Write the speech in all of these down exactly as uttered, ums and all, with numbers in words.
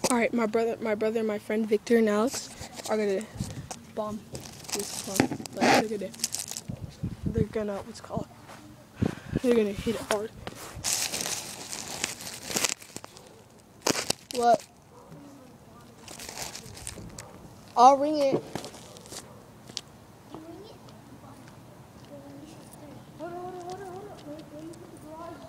All right, my brother, my brother, and my friend Victor and Alex are gonna bomb this car. Like they're gonna, they're gonna, what's it called? They're gonna hit it hard. What? I'll ring it. Hold on, hold on, hold on, hold on. Wait, wait, you put the garage.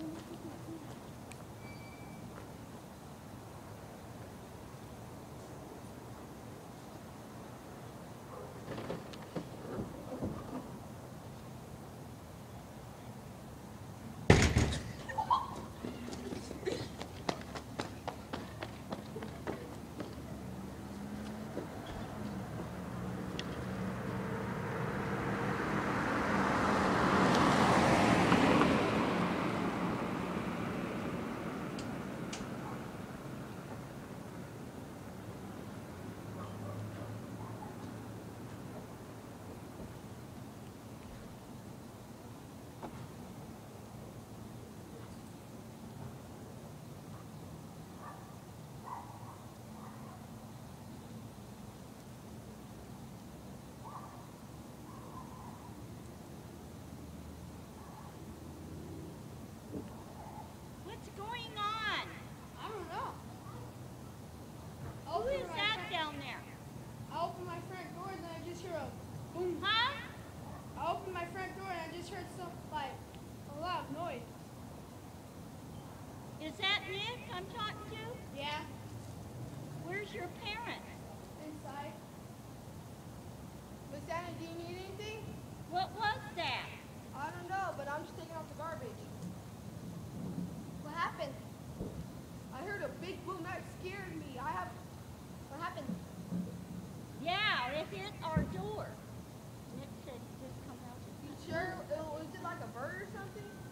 What's going on? I don't know. Who is that down there? I opened my front door and then I just heard a boom. Huh? I opened my front door and I just heard some, like, a loud noise. Is that Nick I'm talking to? Yeah. Where's your parents? Inside. Miss Anna, do you need anything? What was that? I don't know, but I'm just taking out the garbage. What happened? I heard a big boom that scared me. I have... What happened? Yeah, it hit our door. Nick said just come out. You sure? It, was it like a bird or something?